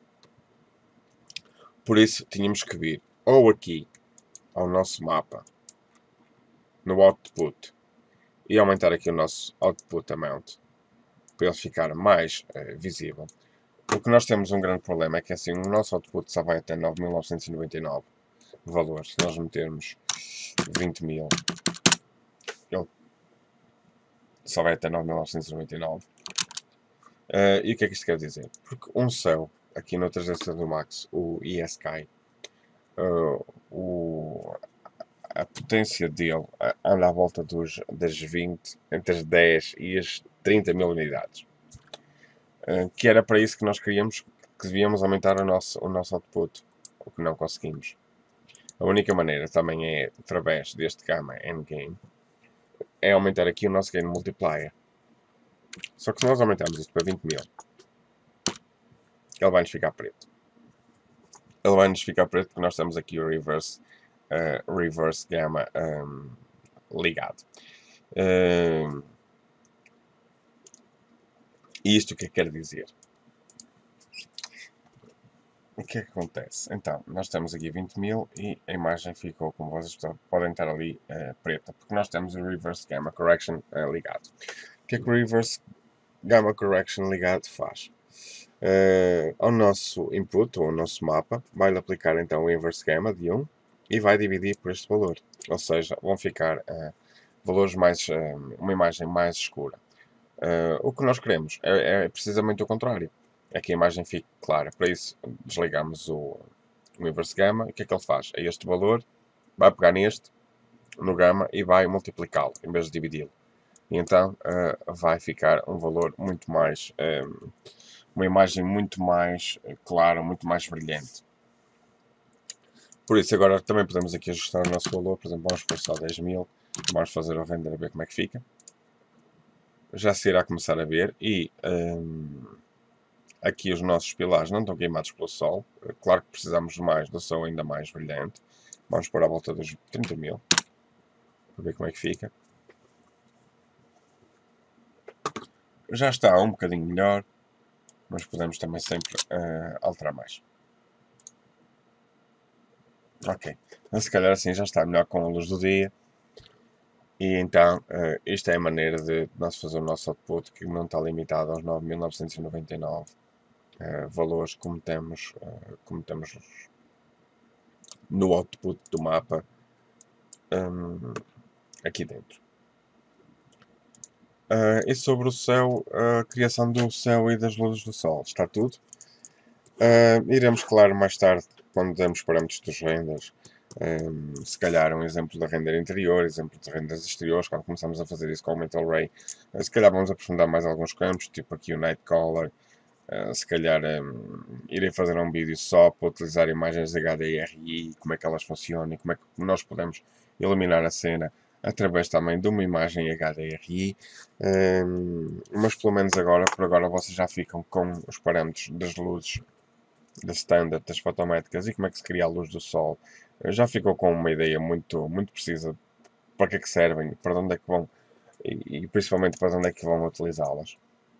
Por isso tínhamos que vir ou aqui ao nosso mapa, no output, e aumentar aqui o nosso output amount para ele ficar mais visível. Porque nós temos um grande problema, é que assim o nosso output só vai até 9.999 valores. Se nós metermos 20.000, ele só vai até 9.999. E o que é que isto quer dizer? Porque um céu, aqui no 360 do Max, o ESCI, a potência dele anda à volta das 20, entre as 10 e as 30 mil unidades. Que era para isso que nós queríamos, que devíamos aumentar o nosso output, o que não conseguimos. A única maneira também é, através deste gamma endgame, é aumentar aqui o nosso gain multiplier. Só que se nós aumentarmos isto para 20.000, ele vai-nos ficar preto. Ele vai-nos ficar preto porque nós temos aqui o reverse gamma ligado. E isto o que é que quer dizer? O que é que acontece? Então, nós temos aqui 20.000 e a imagem ficou, como vocês podem estar ali, preta, porque nós temos o Reverse Gamma Correction ligado. O que é que o Reverse Gamma Correction ligado faz? Ao nosso input, ou ao nosso mapa, vai-lhe aplicar então o Inverse Gamma de 1 e vai dividir por este valor. Ou seja, vão ficar valores mais, uma imagem mais escura. O que nós queremos é precisamente o contrário. É que a imagem fique clara. Para isso, desligamos o Inverse Gamma. O que é que ele faz? É este valor, vai pegar neste, no Gamma, e vai multiplicá-lo, em vez de dividi-lo. E então, vai ficar um valor muito mais... uma imagem muito mais clara, muito mais brilhante. Por isso, agora também podemos aqui ajustar o nosso valor. Por exemplo, vamos pôr só 10.000. Vamos fazer o render a ver como é que fica. Já se irá começar a ver. E aqui os nossos pilares não estão queimados pelo sol. Claro que precisamos mais do sol ainda mais brilhante. Vamos pôr à volta dos 30.000. Para ver como é que fica. já está um bocadinho melhor, mas podemos também sempre alterar mais. Ok, então, se calhar assim já está melhor com a luz do dia. E então, isto é a maneira de nós fazer o nosso output, que não está limitado aos 9.999 valores como temos no output do mapa aqui dentro. E sobre o céu, a criação do céu e das luzes do sol, está tudo. Iremos, claro, mais tarde, quando demos parâmetros dos renders, se calhar um exemplo da render interior, exemplo de renders exteriores, quando começamos a fazer isso com o Mental Ray, se calhar vamos aprofundar mais alguns campos, tipo aqui o Night Color, se calhar irei fazer um vídeo só para utilizar imagens de HDRI, como é que elas funcionam e como é que nós podemos iluminar a cena através também de uma imagem HDRI, mas pelo menos agora, por agora vocês já ficam com os parâmetros das luzes da standard, das fotométricas e como é que se cria a luz do sol. Já ficou com uma ideia muito precisa para que é que servem, para onde é que vão e principalmente para onde é que vão utilizá-las.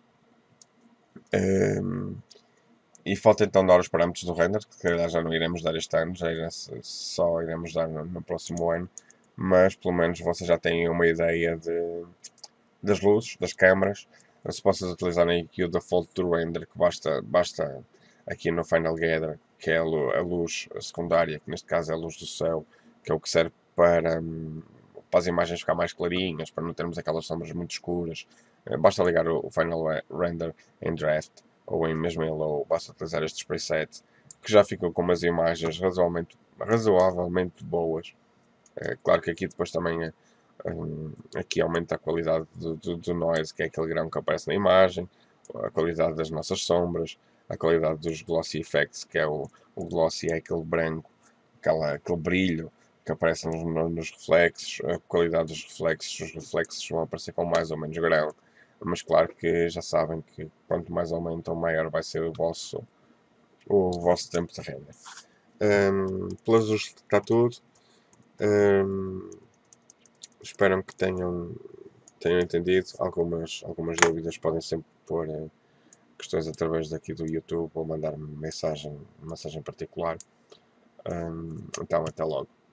E falta então dar os parâmetros do render, que se calhar já não iremos dar este ano, só iremos dar no próximo ano, mas pelo menos vocês já têm uma ideia das luzes, das câmaras. Se vocês utilizarem aqui o default do render, que basta aqui no Final Gather, que é a luz secundária, que neste caso é a luz do céu, que é o que serve para as imagens ficar mais clarinhas, para não termos aquelas sombras muito escuras. Basta ligar o Final Render em Draft ou mesmo em Low, basta utilizar estes presets, que já ficam com umas imagens razoavelmente boas. Claro que aqui depois também aqui aumenta a qualidade do noise, que é aquele grão que aparece na imagem, a qualidade das nossas sombras, a qualidade dos glossy effects, que é o glossy é aquele branco, aquele brilho que aparece nos reflexos, a qualidade dos reflexos, os reflexos vão aparecer com mais ou menos grão, mas claro que já sabem que quanto mais aumentam, maior vai ser o vosso tempo de render. Pelas luzes está tudo. Espero que tenham entendido. Algumas dúvidas podem sempre pôr questões através daqui do YouTube ou mandar-me mensagem particular. Então, até logo.